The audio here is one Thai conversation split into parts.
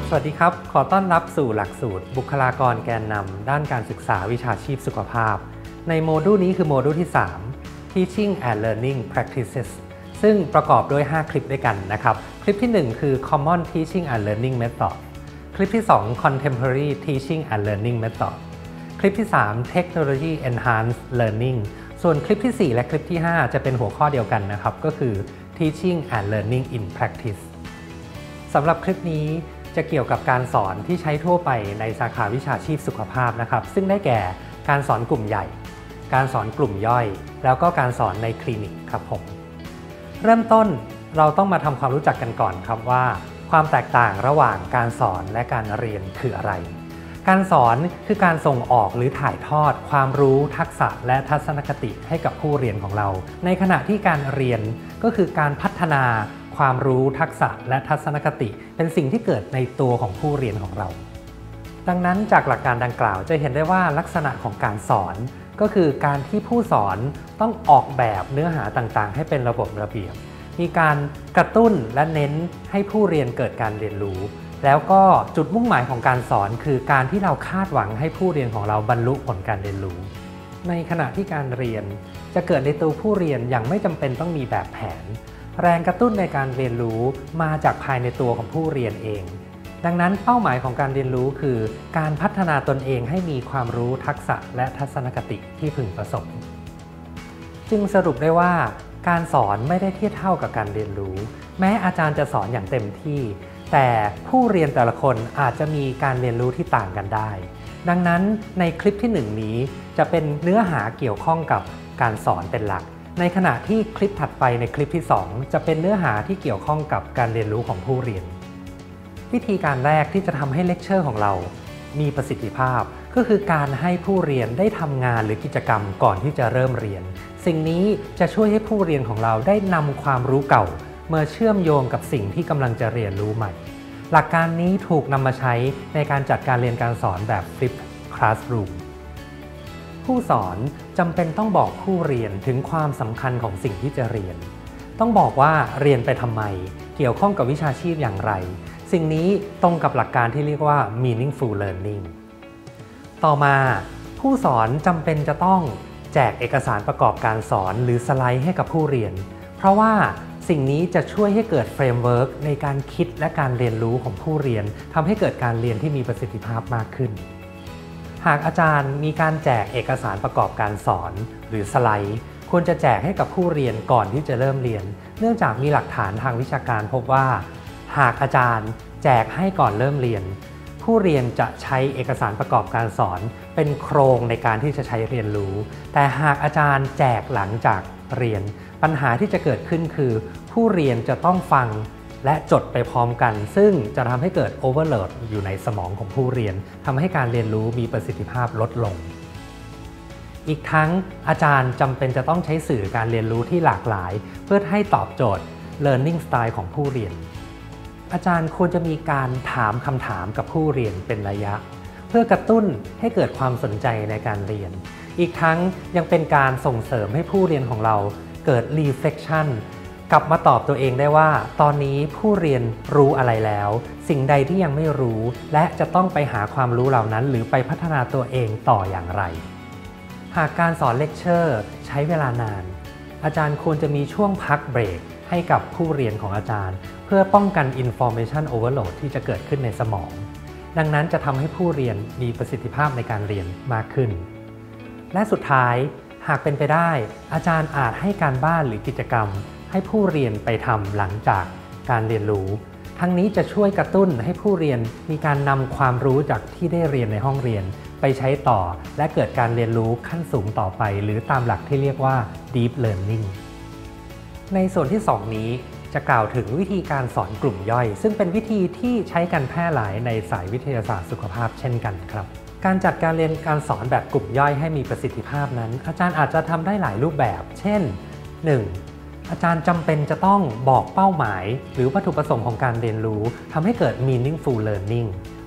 สวัสดีครับขอต้อนรับสู่หลักสูตรบุคลากรแกนนำด้านการศึกษาวิชาชีพสุขภาพในโมดูลนี้คือโมดูลที่ 3 Teaching and Learning Practices ซึ่งประกอบด้วย 5 คลิปด้วยกันนะครับคลิปที่ 1 คือ Common Teaching and Learning Method คลิปที่ 2 Contemporary Teaching and Learning Method คลิปที่ 3 Technology Enhanced Learning ส่วนคลิปที่ 4 และคลิปที่ 5 จะเป็นหัวข้อเดียวกันนะครับก็คือ Teaching and Learning in Practice สำหรับคลิปนี้จะเกี่ยวกับการสอนที่ใช้ทั่วไปในสาขาวิชาชีพสุขภาพนะครับซึ่งได้แก่การสอนกลุ่มใหญ่การสอนกลุ่มย่อยแล้วก็การสอนในคลินิกครับผมเริ่มต้นเราต้องมาทำความรู้จักกันก่อนครับว่าความแตกต่างระหว่างการสอนและการเรียนคืออะไรการสอนคือการส่งออกหรือถ่ายทอดความรู้ทักษะและทัศนคติให้กับผู้เรียนของเราในขณะที่การเรียนก็คือการพัฒนาความรู้ทักษะและทัศนคติเป็นสิ่งที่เกิดในตัวของผู้เรียนของเราดังนั้นจากหลักการดังกล่าวจะเห็นได้ว่าลักษณะของการสอนก็คือการที่ผู้สอนต้องออกแบบเนื้อหาต่างๆให้เป็นระบบระเบียบมีการกระตุ้นและเน้นให้ผู้เรียนเกิดการเรียนรู้แล้วก็จุดมุ่งหมายของการสอนคือการที่เราคาดหวังให้ผู้เรียนของเราบรรลุผลการเรียนรู้ในขณะที่การเรียนจะเกิดในตัวผู้เรียนอย่างไม่จำเป็นต้องมีแบบแผนแรงกระตุ้นในการเรียนรู้มาจากภายในตัวของผู้เรียนเองดังนั้นเป้าหมายของการเรียนรู้คือการพัฒนาตนเองให้มีความรู้ทักษะและทัศนคติที่พึงประสงค์จึงสรุปได้ว่าการสอนไม่ได้เทียบเท่ากับการเรียนรู้แม้อาจารย์จะสอนอย่างเต็มที่แต่ผู้เรียนแต่ละคนอาจจะมีการเรียนรู้ที่ต่างกันได้ดังนั้นในคลิปที่1นี้จะเป็นเนื้อหาเกี่ยวข้องกับการสอนเป็นหลักในขณะที่คลิปถัดไปในคลิปที่2จะเป็นเนื้อหาที่เกี่ยวข้องกับการเรียนรู้ของผู้เรียนวิธีการแรกที่จะทำให้เลคเชอร์ของเรามีประสิทธิภาพก็คือการให้ผู้เรียนได้ทำงานหรือกิจกรรมก่อนที่จะเริ่มเรียนสิ่งนี้จะช่วยให้ผู้เรียนของเราได้นำความรู้เก่ามาเชื่อมโยงกับสิ่งที่กำลังจะเรียนรู้ใหม่หลักการนี้ถูกนำมาใช้ในการจัดการเรียนการสอนแบบ Flipped Classroomผู้สอนจำเป็นต้องบอกผู้เรียนถึงความสำคัญของสิ่งที่จะเรียนต้องบอกว่าเรียนไปทำไมเกี่ยวข้องกับวิชาชีพอย่างไรสิ่งนี้ตรงกับหลักการที่เรียกว่า meaningful learning ต่อมาผู้สอนจำเป็นจะต้องแจกเอกสารประกอบการสอนหรือสไลด์ให้กับผู้เรียนเพราะว่าสิ่งนี้จะช่วยให้เกิดเฟรมเวิร์กในการคิดและการเรียนรู้ของผู้เรียนทำให้เกิดการเรียนที่มีประสิทธิภาพมากขึ้นหากอาจารย์มีการแจกเอกสารประกอบการสอนหรือสไลด์ควรจะแจกให้กับผู้เรียนก่อนที่จะเริ่มเรียนเนื่องจากมีหลักฐานทางวิชาการพบว่าหากอาจารย์แจกให้ก่อนเริ่มเรียนผู้เรียนจะใช้เอกสารประกอบการสอนเป็นโครงในการที่จะใช้เรียนรู้แต่หากอาจารย์แจกหลังจากเรียนปัญหาที่จะเกิดขึ้นคือผู้เรียนจะต้องฟังและจดไปพร้อมกันซึ่งจะทำให้เกิดโอเวอร์โหลดอยู่ในสมองของผู้เรียนทำให้การเรียนรู้มีประสิทธิภาพลดลงอีกทั้งอาจารย์จำเป็นจะต้องใช้สื่อการเรียนรู้ที่หลากหลายเพื่อให้ตอบโจทย์ learning style ของผู้เรียนอาจารย์ควรจะมีการถามคำถามกับผู้เรียนเป็นระยะเพื่อกระตุ้นให้เกิดความสนใจในการเรียนอีกทั้งยังเป็นการส่งเสริมให้ผู้เรียนของเราเกิด reflectionกลับมาตอบตัวเองได้ว่าตอนนี้ผู้เรียนรู้อะไรแล้วสิ่งใดที่ยังไม่รู้และจะต้องไปหาความรู้เหล่านั้นหรือไปพัฒนาตัวเองต่ออย่างไรหากการสอนเลคเชอร์ใช้เวลานานอาจารย์ควรจะมีช่วงพักเบรกให้กับผู้เรียนของอาจารย์เพื่อป้องกัน information overload ที่จะเกิดขึ้นในสมองดังนั้นจะทำให้ผู้เรียนมีประสิทธิภาพในการเรียนมากขึ้นและสุดท้ายหากเป็นไปได้อาจารย์อาจให้การบ้านหรือกิจกรรมให้ผู้เรียนไปทำหลังจากการเรียนรู้ทั้งนี้จะช่วยกระตุ้นให้ผู้เรียนมีการนำความรู้จากที่ได้เรียนในห้องเรียนไปใช้ต่อและเกิดการเรียนรู้ขั้นสูงต่อไปหรือตามหลักที่เรียกว่า deep learning ในส่วนที่2นี้จะกล่าวถึงวิธีการสอนกลุ่มย่อยซึ่งเป็นวิธีที่ใช้กันแพร่หลายในสายวิทยาศาสตร์สุขภาพเช่นกันครับการจัดการเรียนการสอนแบบกลุ่มย่อยให้มีประสิทธิภาพนั้นอาจารย์อาจจะทำได้หลายรูปแบบเช่น 1. อาจารย์จำเป็นจะต้องบอกเป้าหมายหรือวัตถุประสงค์ของการเรียนรู้ทำให้เกิด meaningful learning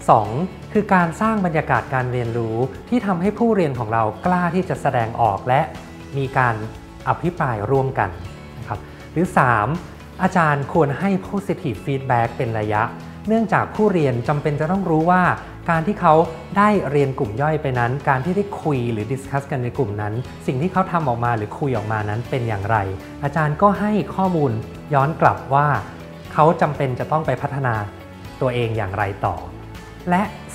2. คือการสร้างบรรยากาศการเรียนรู้ที่ทำให้ผู้เรียนของเรากล้าที่จะแสดงออกและมีการอภิปรายร่วมกันนะครับหรือ 3. อาจารย์ควรให้ positive feedback เป็นระยะเนื่องจากผู้เรียนจำเป็นจะต้องรู้ว่าการที่เขาได้เรียนกลุ่มย่อยไปนั้นการที่ได้คุยหรือดิสคัสกันในกลุ่มนั้นสิ่งที่เขาทำออกมาหรือคุยออกมานั้นเป็นอย่างไรอาจารย์ก็ให้ข้อมูลย้อนกลับว่าเขาจำเป็นจะต้องไปพัฒนาตัวเองอย่างไรต่อและ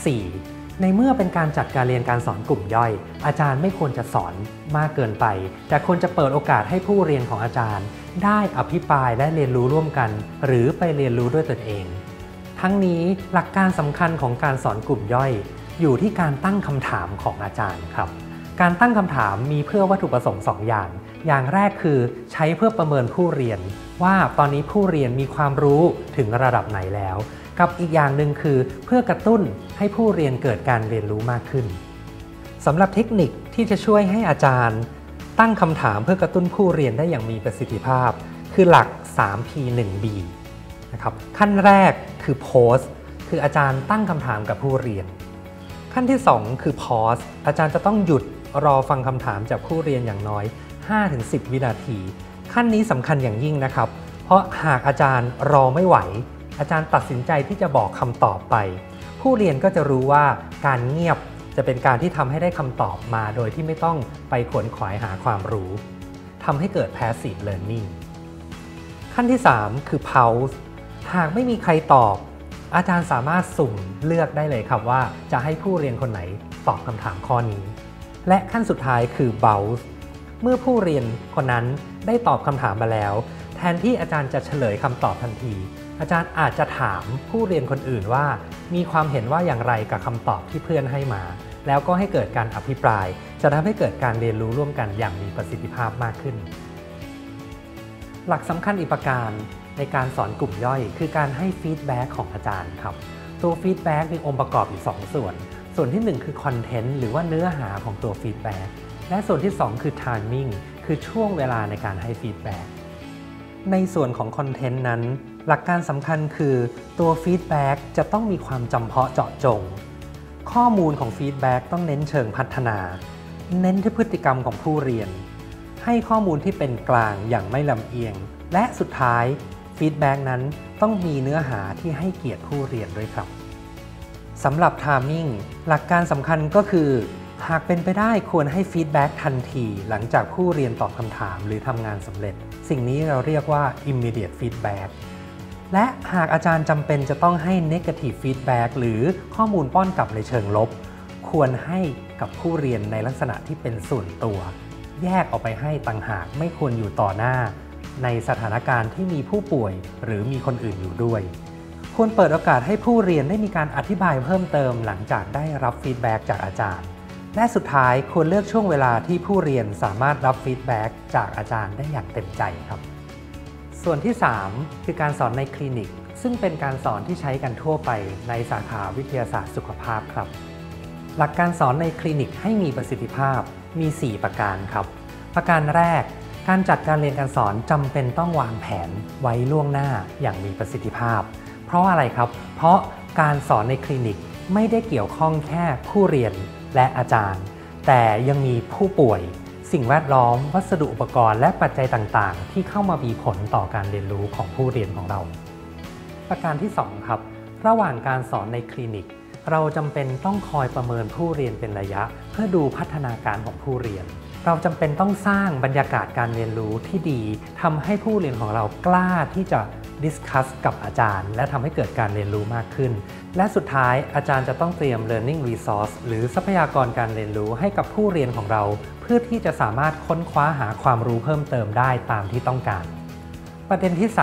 4. ในเมื่อเป็นการจัดการเรียนการสอนกลุ่มย่อยอาจารย์ไม่ควรจะสอนมากเกินไปแต่ควรจะเปิดโอกาสให้ผู้เรียนของอาจารย์ได้อภิปรายและเรียนรู้ร่วมกันหรือไปเรียนรู้ด้วยตนเองทั้งนี้หลักการสำคัญของการสอนกลุ่มย่อยอยู่ที่การตั้งคำถามของอาจารย์ครับการตั้งคำถามมีเพื่อวัตถุประสงค์2อย่างอย่างแรกคือใช้เพื่อประเมินผู้เรียนว่าตอนนี้ผู้เรียนมีความรู้ถึงระดับไหนแล้วกับอีกอย่างหนึ่งคือเพื่อกระตุ้นให้ผู้เรียนเกิดการเรียนรู้มากขึ้นสำหรับเทคนิคที่จะช่วยให้อาจารย์ตั้งคำถามเพื่อกระตุ้นผู้เรียนได้อย่างมีประสิทธิภาพคือหลัก 3P 1B นะครับขั้นแรกคือ Pose คืออาจารย์ตั้งคำถามกับผู้เรียนขั้นที่2คือ Pause อาจารย์จะต้องหยุดรอฟังคำถามจากผู้เรียนอย่างน้อย 5-10 วินาทีขั้นนี้สำคัญอย่างยิ่งนะครับเพราะหากอาจารย์รอไม่ไหวอาจารย์ตัดสินใจที่จะบอกคำตอบไปผู้เรียนก็จะรู้ว่าการเงียบจะเป็นการที่ทำให้ได้คำตอบมาโดยที่ไม่ต้องไปขวนขวายหาความรู้ทำให้เกิด passive learning ขั้นที่3คือ pause หากไม่มีใครตอบอาจารย์สามารถสุ่มเลือกได้เลยครับว่าจะให้ผู้เรียนคนไหนตอบคำถามข้อนี้และขั้นสุดท้ายคือ bounce เมื่อผู้เรียนคนนั้นได้ตอบคำถามมาแล้วแทนที่อาจารย์จะเฉลยคำตอบทันทีอาจารย์อาจจะถามผู้เรียนคนอื่นว่ามีความเห็นว่าอย่างไรกับคำตอบที่เพื่อนให้มาแล้วก็ให้เกิดการอภิปรายจะทำให้เกิดการเรียนรู้ร่วมกันอย่างมีประสิทธิภาพมากขึ้นหลักสำคัญอีกประการในการสอนกลุ่มย่อยคือการให้ฟีดแบ็กของอาจารย์ครับตัวฟีดแบ็กมีองค์ประกอบอยู่2ส่วนที่1คือคอนเทนต์หรือว่าเนื้อหาของตัวฟีดแบ็กและส่วนที่2คือ timing คือช่วงเวลาในการให้ฟีดแบ็กในส่วนของคอนเทนต์นั้นหลักการสำคัญคือตัวฟีดแบ็กจะต้องมีความจำเพาะเจาะจงข้อมูลของฟีดแบ็กต้องเน้นเชิงพัฒนาเน้นที่พฤติกรรมของผู้เรียนให้ข้อมูลที่เป็นกลางอย่างไม่ลำเอียงและสุดท้ายฟีดแบ็กนั้นต้องมีเนื้อหาที่ให้เกียรติผู้เรียนด้วยครับสำหรับ timing หลักการสำคัญก็คือหากเป็นไปได้ควรให้ฟีดแบ็กทันทีหลังจากผู้เรียนตอบคำถามหรือทำงานสำเร็จสิ่งนี้เราเรียกว่า immediate feedback และหากอาจารย์จำเป็นจะต้องให้ negative feedback หรือข้อมูลป้อนกลับในเชิงลบควรให้กับผู้เรียนในลักษณะที่เป็นส่วนตัวแยกออกไปให้ต่างหากไม่ควรอยู่ต่อหน้าในสถานการณ์ที่มีผู้ป่วยหรือมีคนอื่นอยู่ด้วยควรเปิดโอกาสให้ผู้เรียนได้มีการอธิบายเพิ่มเติมหลังจากได้รับฟีดแบ็กจากอาจารย์และสุดท้ายควรเลือกช่วงเวลาที่ผู้เรียนสามารถรับฟีดแบ็กจากอาจารย์ได้อย่างเต็มใจครับส่วนที่ 3 คือการสอนในคลินิกซึ่งเป็นการสอนที่ใช้กันทั่วไปในสาขาวิทยาศาสตร์สุขภาพครับหลักการสอนในคลินิกให้มีประสิทธิภาพมี 4 ประการครับประการแรกการจัดการเรียนการสอนจำเป็นต้องวางแผนไว้ล่วงหน้าอย่างมีประสิทธิภาพเพราะอะไรครับเพราะการสอนในคลินิกไม่ได้เกี่ยวข้องแค่ผู้เรียนและอาจารย์แต่ยังมีผู้ป่วยสิ่งแวดล้อมวัสดุอุปกรณ์และปัจจัยต่างๆที่เข้ามามีผลต่อการเรียนรู้ของผู้เรียนของเราประการที่ 2 ครับระหว่างการสอนในคลินิกเราจำเป็นต้องคอยประเมินผู้เรียนเป็นระยะเพื่อดูพัฒนาการของผู้เรียนเราจำเป็นต้องสร้างบรรยากาศการเรียนรู้ที่ดีทำให้ผู้เรียนของเรากล้าที่จะดิสคัสกับอาจารย์และทำให้เกิดการเรียนรู้มากขึ้นและสุดท้ายอาจารย์จะต้องเตรียม learning resource หรือทรัพยากรการเรียนรู้ให้กับผู้เรียนของเราเพื่อที่จะสามารถค้นคว้าหาความรู้เพิ่มเติมได้ตามที่ต้องการประเด็นที่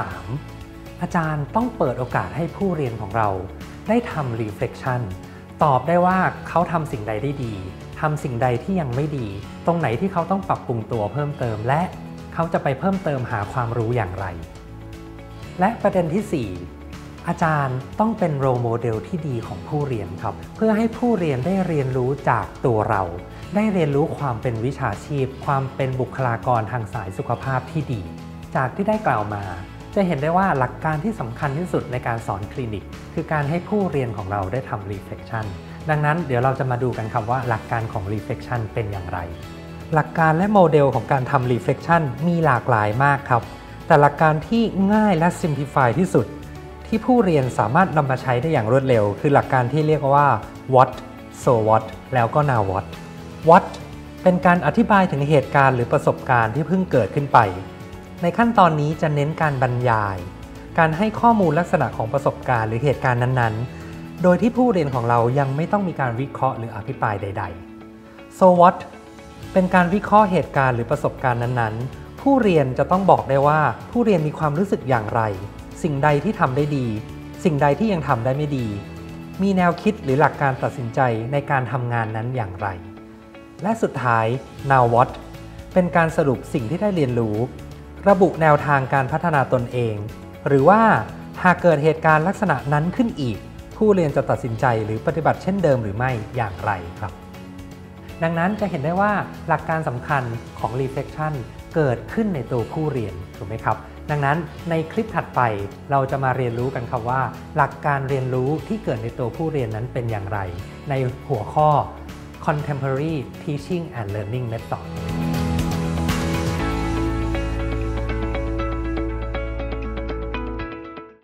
3 อาจารย์ต้องเปิดโอกาสให้ผู้เรียนของเราได้ทำ reflection ตอบได้ว่าเขาทำสิ่งใดได้ดีทำสิ่งใดที่ยังไม่ดีตรงไหนที่เขาต้องปรับปรุงตัวเพิ่มเติมและเขาจะไปเพิ่มเติมหาความรู้อย่างไรและประเด็นที่ 4 อาจารย์ต้องเป็นโรลโมเดลที่ดีของผู้เรียนครับเพื่อให้ผู้เรียนได้เรียนรู้จากตัวเราได้เรียนรู้ความเป็นวิชาชีพความเป็นบุคลากรทางสายสุขภาพที่ดีจากที่ได้กล่าวมาจะเห็นได้ว่าหลักการที่สำคัญที่สุดในการสอนคลินิกคือการให้ผู้เรียนของเราได้ทำ reflection ดังนั้นเดี๋ยวเราจะมาดูกันครับว่าหลักการของ reflection เป็นอย่างไรหลักการและโมเดลของการทำ reflection มีหลากหลายมากครับแต่หลักการที่ง่ายและ simplify ที่สุดทที่ผู้เรียนสามารถนำมาใช้ได้อย่างรวดเร็วคือหลักการที่เรียกว่า what so what แล้วก็ now what what เป็นการอธิบายถึงเหตุการณ์หรือประสบการณ์ที่เพิ่งเกิดขึ้นไปในขั้นตอนนี้จะเน้นการบรรยายการให้ข้อมูลลักษณะของประสบการณ์หรือเหตุการณ์นั้นๆโดยที่ผู้เรียนของเรายังไม่ต้องมีการวิเคราะห์หรืออภิปรายใดๆ so what เป็นการวิเคราะห์เหตุการณ์หรือประสบการณ์นั้นๆผู้เรียนจะต้องบอกได้ว่าผู้เรียนมีความรู้สึกอย่างไรสิ่งใดที่ทำได้ดีสิ่งใดที่ยังทำได้ไม่ดีมีแนวคิดหรือหลักการตัดสินใจในการทำงานนั้นอย่างไรและสุดท้าย now what เป็นการสรุปสิ่งที่ได้เรียนรู้ระบุแนวทางการพัฒนาตนเองหรือว่าหากเกิดเหตุการณ์ลักษณะนั้นขึ้นอีกผู้เรียนจะตัดสินใจหรือปฏิบัติเช่นเดิมหรือไม่อย่างไรครับดังนั้นจะเห็นได้ว่าหลักการสำคัญของ reflection เกิดขึ้นในตัวผู้เรียนถูกไหมครับดังนั้นในคลิปถัดไปเราจะมาเรียนรู้กันครับว่าหลักการเรียนรู้ที่เกิดในตัวผู้เรียนนั้นเป็นอย่างไรในหัวข้อ Contemporary Teaching and Learning Method